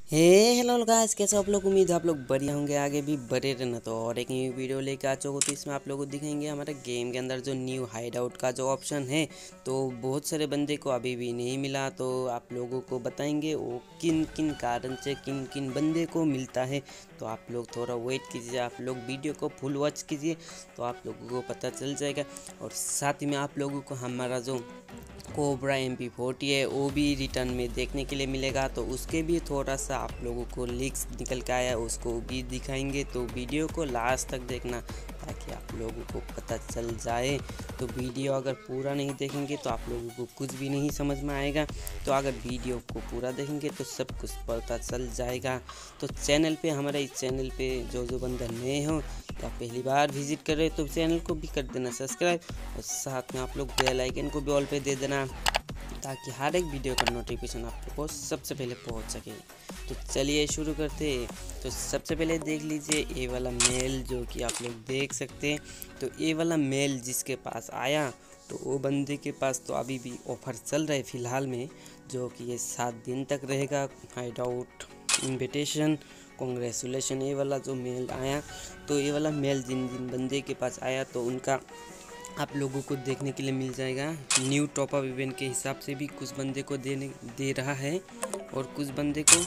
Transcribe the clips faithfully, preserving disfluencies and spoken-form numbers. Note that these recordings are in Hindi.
हे हेलो गाइस, कैसे हो आप लोग। उम्मीद है आप लोग बढ़िया होंगे, आगे भी बढ़े रहना। तो और एक न्यू वीडियो लेके आ चुका हूँ। तो इसमें आप लोगों को दिखाएंगे हमारे गेम के अंदर जो न्यू हाइड आउट का जो ऑप्शन है। तो बहुत सारे बंदे को अभी भी नहीं मिला, तो आप लोगों को बताएंगे वो किन किन कारण से किन किन बंदे को मिलता है। तो आप लोग थोड़ा वेट कीजिए, आप लोग वीडियो को फुल वॉच कीजिए, तो आप लोगों को पता चल जाएगा। और साथ ही में आप लोगों को हमारा जो कोबरा एम पी फोर्टी है वो भी रिटर्न में देखने के लिए मिलेगा। तो उसके भी थोड़ा सा आप लोगों को लीक्स निकल के आया, उसको भी दिखाएंगे। तो वीडियो को लास्ट तक देखना ताकि आप लोगों को पता चल जाए। तो वीडियो अगर पूरा नहीं देखेंगे तो आप लोगों को कुछ भी नहीं समझ में आएगा। तो अगर वीडियो को पूरा देखेंगे तो सब कुछ पता चल जाएगा। तो चैनल पे, हमारे इस चैनल पे जो जो बंदा नए हो या पहली बार विजिट कर रहे हो तो चैनल को भी कर देना सब्सक्राइब, और साथ में आप लोग बेल आइकन को भी ऑल पे दे देना ताकि हर एक वीडियो का नोटिफिकेशन आप लोग को सबसे पहले पहुंच सके। तो चलिए शुरू करते हैं। तो सबसे पहले देख लीजिए ये वाला मेल जो कि आप लोग देख सकते हैं। तो ये वाला मेल जिसके पास आया तो वो बंदे के पास तो अभी भी ऑफर चल रहा है फ़िलहाल में, जो कि ये सात दिन तक रहेगा। हाइड आउट इन्विटेशन कॉन्ग्रेचुलेशन, ये वाला जो मेल आया, तो ये वाला मेल जिन जिन बंदे के पास आया तो उनका आप लोगों को देखने के लिए मिल जाएगा। न्यू टॉप अप इवेंट के हिसाब से भी कुछ बंदे को देने दे रहा है, और कुछ बंदे को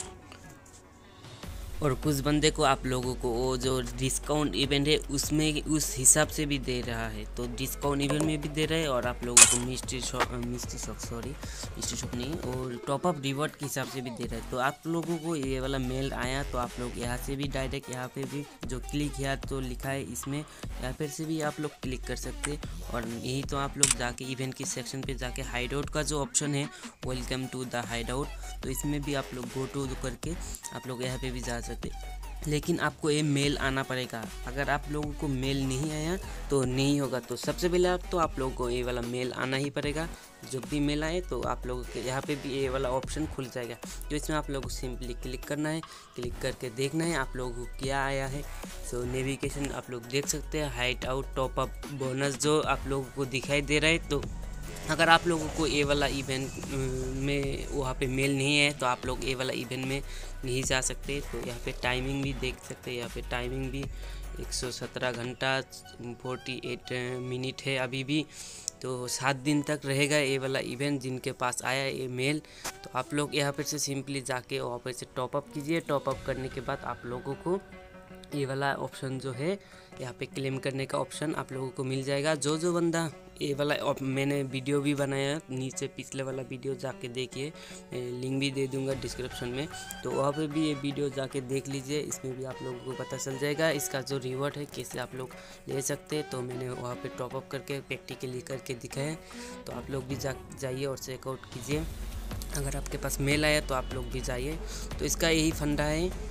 और कुछ बंदे को आप लोगों को वो जो डिस्काउंट इवेंट है उसमें उस हिसाब से भी दे रहा है। तो डिस्काउंट इवेंट में भी दे रहा है, और आप लोगों को mystery shop mystery shop sorry mystery shop नहीं और टॉप अप रिवॉर्ड के हिसाब से भी दे रहा है। तो आप लोगों को ये वाला मेल आया तो आप लोग यहाँ से भी डायरेक्ट यहाँ पे भी जो क्लिक यहाँ तो लिखा है इसमें, यहाँ पर से भी आप लोग क्लिक कर सकते। और यही तो आप लोग जाके इवेंट के सेक्शन पे जाके हाइड आउट का जो ऑप्शन है, welcome to the hideout, तो इसमें भी आप लोग गो टू करके आप लोग यहाँ पे भी जा सकते। लेकिन आपको ये मेल आना पड़ेगा। अगर आप लोगों को मेल नहीं आया तो नहीं होगा। तो सबसे पहले आप तो आप लोगों को ये वाला मेल आना ही पड़ेगा। जब भी मेल आए तो आप लोगों के यहाँ पे भी ये वाला ऑप्शन खुल जाएगा। तो इसमें आप लोगों को सिंपली क्लिक करना है, क्लिक करके देखना है आप लोगों को क्या आया है। सो नेविगेशन आप लोग देख सकते हैं, hideout top up bonus जो आप लोगों को दिखाई दे रहा है। तो अगर आप लोगों को ये वाला इवेंट में वहाँ पे मेल नहीं है तो आप लोग ये वाला इवेंट में नहीं जा सकते। तो यहाँ पे टाइमिंग भी देख सकते हैं, यहाँ पे टाइमिंग भी एक सौ सत्रह घंटा अड़तालीस मिनट है अभी भी। तो सात दिन तक रहेगा ये वाला इवेंट जिनके पास आया ये मेल। तो आप लोग यहाँ पर से सिंपली जाके वहाँ पर से टॉपअप कीजिए। टॉपअप करने के बाद आप लोगों को ये वाला ऑप्शन जो है यहाँ पे क्लेम करने का ऑप्शन आप लोगों को मिल जाएगा। जो जो बंदा ये वाला मैंने वीडियो भी बनाया नीचे, पिछले वाला वीडियो जाके देखिए, लिंक भी दे दूंगा डिस्क्रिप्शन में। तो वहाँ पे भी ये वीडियो जाके देख लीजिए, इसमें भी आप लोगों को पता चल जाएगा इसका जो रिवॉर्ड है कैसे आप लोग ले सकते हैं। तो मैंने वहाँ पे टॉपअप करके प्रैक्टिकली करके दिखाया। तो आप लोग भी जा जाइए और चेकआउट कीजिए। अगर आपके पास मेल आया तो आप लोग भी जाइए। तो इसका यही फंडा है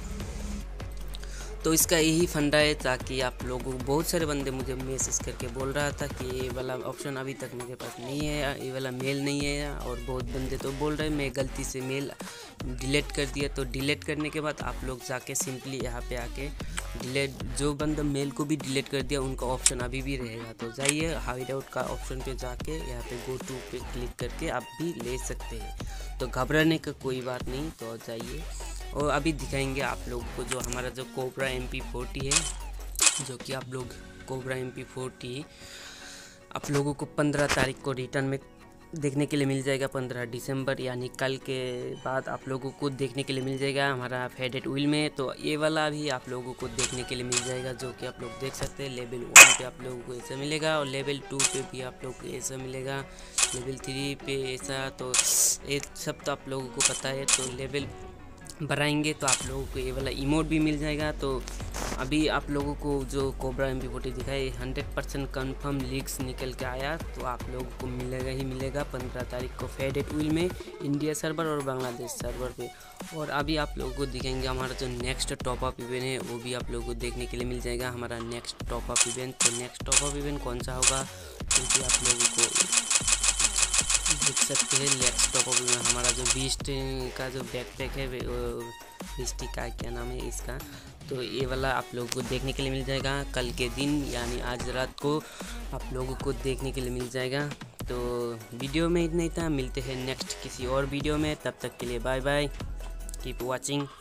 तो इसका यही फंडा है ताकि आप लोगों को, बहुत सारे बंदे मुझे मैसेज करके बोल रहा था कि ये वाला ऑप्शन अभी तक मेरे पास नहीं है, ये वाला मेल नहीं है। और बहुत बंदे तो बोल रहे हैं मैं गलती से मेल डिलीट कर दिया। तो डिलीट करने के बाद आप लोग जाके सिंपली यहाँ पे आके डिलीट, जो बंदा मेल को भी डिलीट कर दिया उनका ऑप्शन अभी भी रहेगा। तो जाइए हाइड आउट का ऑप्शन पे जाके यहाँ पे गो टू पे क्लिक करके आप भी ले सकते हैं। तो घबराने का कोई बात नहीं, तो जाइए। और अभी दिखाएंगे आप लोगों को जो हमारा जो कोबरा एम पी फोर्टी है, जो कि आप लोग कोबरा एम पी फोर्टी आप लोगों को पंद्रह तारीख को रिटर्न में देखने के लिए मिल जाएगा। पंद्रह दिसंबर यानी कल के बाद आप लोगों को देखने के लिए मिल जाएगा हमारा फेडेड व्हील में। तो ये वाला भी आप लोगों को देखने के लिए मिल जाएगा, जो कि आप लोग देख सकते हैं। लेवल वन पे आप लोगों को ऐसा मिलेगा, और लेवल टू पे भी आप लोग को ऐसा मिलेगा, लेवल थ्री पे ऐसा। तो ये सब तो आप लोगों को पता है। तो लेवल बढ़ाएंगे तो आप लोगों को ये वाला इमोट भी मिल जाएगा। तो अभी आप लोगों को जो कोबरा एम पी फोर्टी दिखाई हंड्रेड परसेंट कन्फर्म लीक्स निकल के आया, तो आप लोगों को मिलेगा ही मिलेगा पंद्रह तारीख को फेडेड व्हील में, इंडिया सर्वर और बांग्लादेश सर्वर पे। और अभी आप लोगों को दिखेंगे हमारा जो नेक्स्ट टॉप अप इवेंट है वो भी आप लोगों को देखने के लिए मिल जाएगा, हमारा नेक्स्ट टॉप अप इवेंट। तो नेक्स्ट टॉप अप इवेंट कौन सा होगा क्योंकि आप लोगों को देख सकते हैं। नेक्स्ट टॉप अप में हमारा जो बीस्ट का जो बैकपैक है, बीस्ट का क्या नाम है इसका, तो ये वाला आप लोगों को देखने के लिए मिल जाएगा कल के दिन, यानी आज रात को आप लोगों को देखने के लिए मिल जाएगा। तो वीडियो में इतना ही था, मिलते हैं नेक्स्ट किसी और वीडियो में, तब तक के लिए बाय बाय, कीप वॉचिंग।